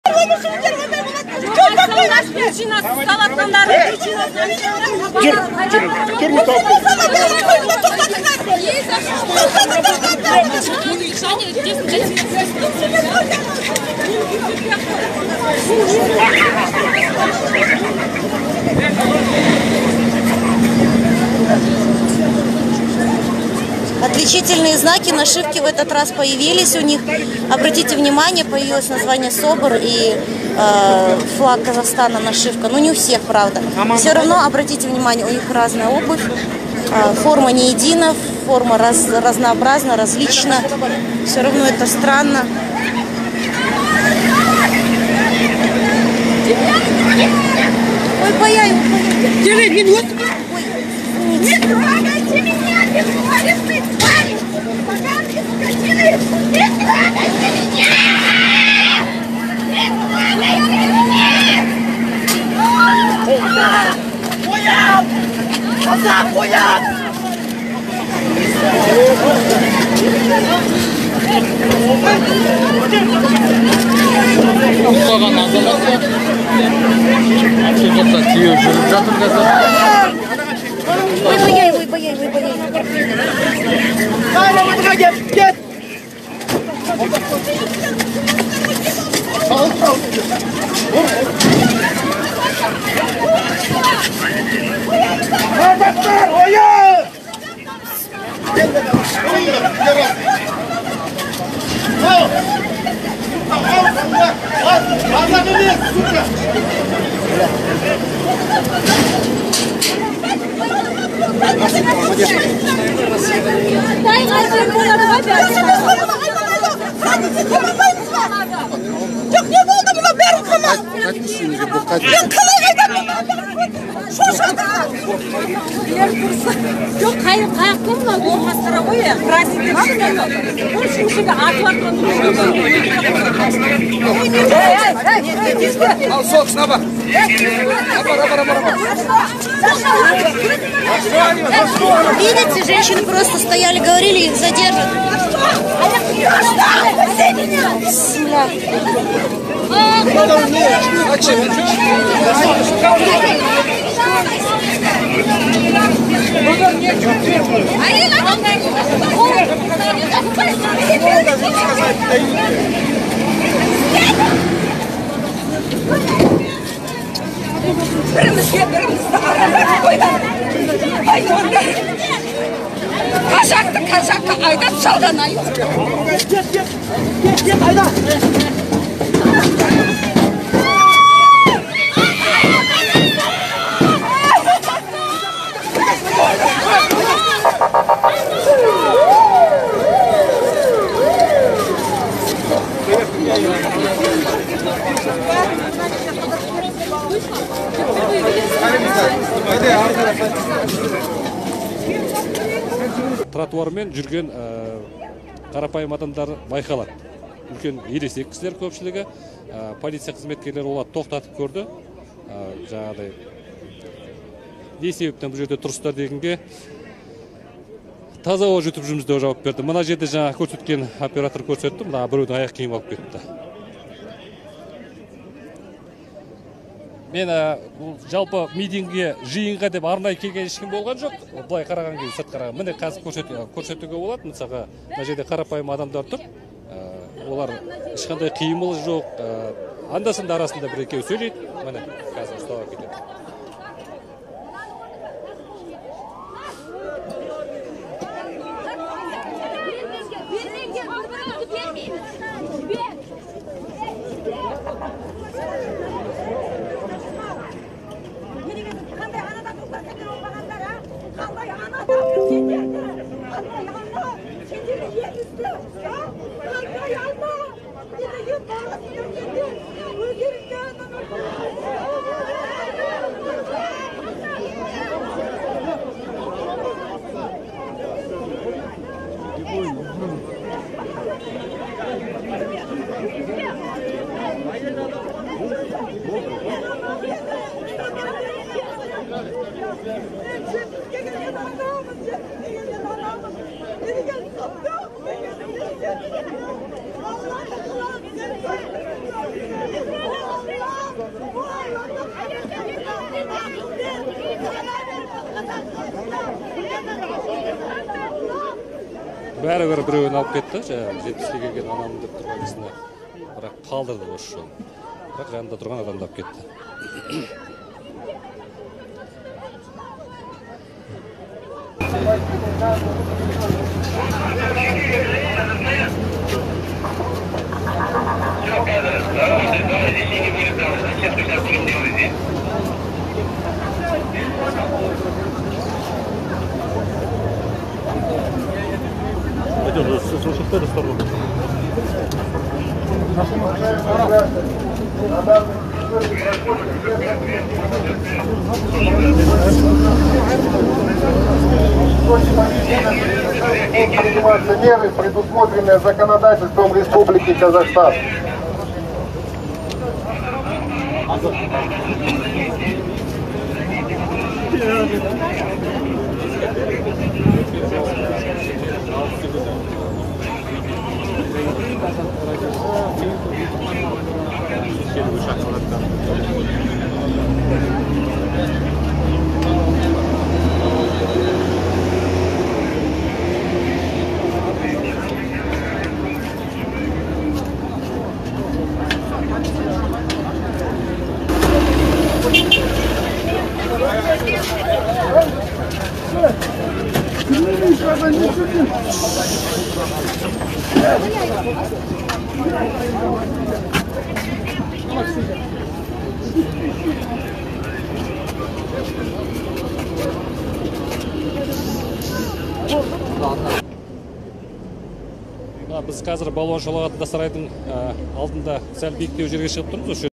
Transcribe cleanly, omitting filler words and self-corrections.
Отличительные знаки, нашивки в этот раз появились у них. Обратите внимание, появилось название СОБР и флаг Казахстана, нашивка. Ну не у всех, правда. Все равно обратите внимание, у них разная обувь, форма не едина, форма разнообразна, различна. Все равно это странно. Ой, боясь. Не трогайте меня, бесполезный парень! Поганые скотины! Не трогайте меня! Не трогайте меня! Хуяк! Казак, хуяк! Тоқтаған азамат автобусқа тиеу жүріп жатыр қазір. Ой, бояй, ой, бояй, ой, бояй. Кет! Казактар, оян! Казак емес, сука! Жоқ, не болды мұна бәрін қамап? Мен қалай қайдам? Жоқ, қайық көмді, ол қастыра қойы. Праздник шығды. Ол үшіншіге атылар көмді. Ал соқ, сынаба. Видите, женщины просто стояли, говорили, их задержат. Казакқа айдап салған ай. Кет, айда. Тротуармен жүрген қарапайым адамдар байқалады. Үлкен ересек кісілер көпшілігі, полиция қызметкерлері оларды тоқтатып көрді. Жаңағыдай не себептен бұл жерде тұрсыздар дегенге таза ауа жұтып жүрміз деп жауап берді. Мына жерде жаңа көрсеткен оператор көрсетті, мына біреудің аяқ киім алып кетті. Мен жалпы митингге, жиынға деп арнайы келген ешкім болған жоқ. Былай қараған кезде сырт қараған. Міне қазір көрсетуге болады. Мысалға, мына жерде қарапайым адамдар тұр. Олар ешқандай қимылы жоқ. Анда-санда арасында бір екеу сөйлейді. Міне қазір ұстауға кетеді. бәрібір біреуін алып кетті, жаңағы 70-ке келген анамын деп тұрған кісіні, бірақ қалдырды осы жолы. Бірақ жанында тұрған адамды алып кетті. Принимаются меры, предусмотренные законодательством Республики Казахстан. Біз қазір балуан шолақ атында сарайдың алдында сәл биіктеу жерге шығып тұрмыз.